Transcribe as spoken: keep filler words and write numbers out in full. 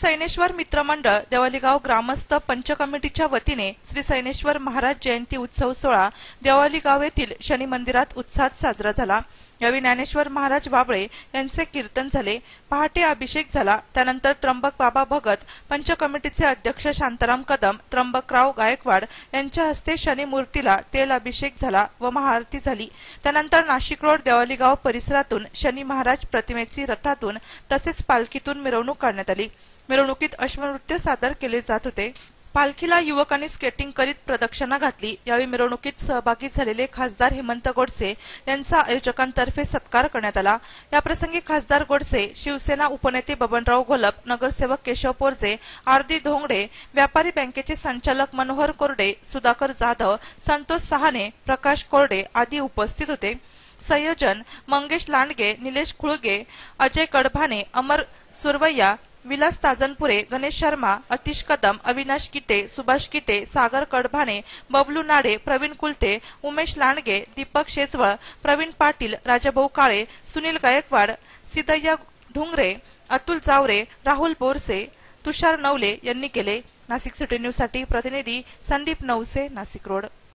सैनेश्वर मित्रमंडळ देवालीगाव ग्रामस्थ पंच कमिटीच्या वतीने श्री सैनेश्वर महाराज जयंती उत्सव सोहळा देवालीगाव येथील शनी मंदिरात उत्साहात साजरा झाला। यावेळी ज्ञानेश्वर महाराज बाबळे यांचे कीर्तन झाले। पहाटे अभिषेक झाला। त्यानंतर त्र्यंबक बाबा भगत पंच कमिटीचे अध्यक्ष शांताराम कदम, त्र्यंबकराव गायकवाड यांच्या हस्ते शनी मूर्तीला तेल अभिषेक झाला व महाआरती झाली। त्यानंतर नाशिक रोड देवालीगाव परिसरातून शनी महाराज प्रतिमेची रथातून तसेच पालखीतून मिरवणूक काढण्यात आली। मिरवणुकीत अश्वनृत्य सादर केले जात होते। पालखीला युवकांनी स्केटिंग करीत प्रदक्षिणा घातली। यावेळी मिरवणुकीत सहभागी झालेले खासदार हेमंत गोडसे यांचा आयोजकांतर्फे सत्कार करण्यात आला। या प्रसंगी खासदार गोडसे, शिवसेना उपनेते बबनराव घोलप, नगरसेवक केशव पोरजे, आरदी धोंगडे, व्यापारी बँकेचे संचालक मनोहर कोरडे, सुधाकर जाधव, संतोष सहाने, प्रकाश कोरडे आदी उपस्थित होते। संयोजन मंगेश लांडगे, निलेश खुळगे, अजय कडभाने, अमर सुरवैया, विलास ताजनपुरे, गणेश शर्मा, अतिश कदम, अविनाश किटे, सुभाष किटे, सागर कडभाने, बबलू नाडे, प्रवीण कुलते, उमेश लांडगे, दीपक शेजवळ, प्रवीण पाटील, राजाभाऊ काळे, सुनील गायकवाड, सिद्धय्या ढुंगरे, अतुल चावरे, राहुल बोरसे, तुषार नवले यांनी केले। नाशिक सिटी न्यूज साठी प्रतिनिधी संदीप नवसे, नाशिक रोड।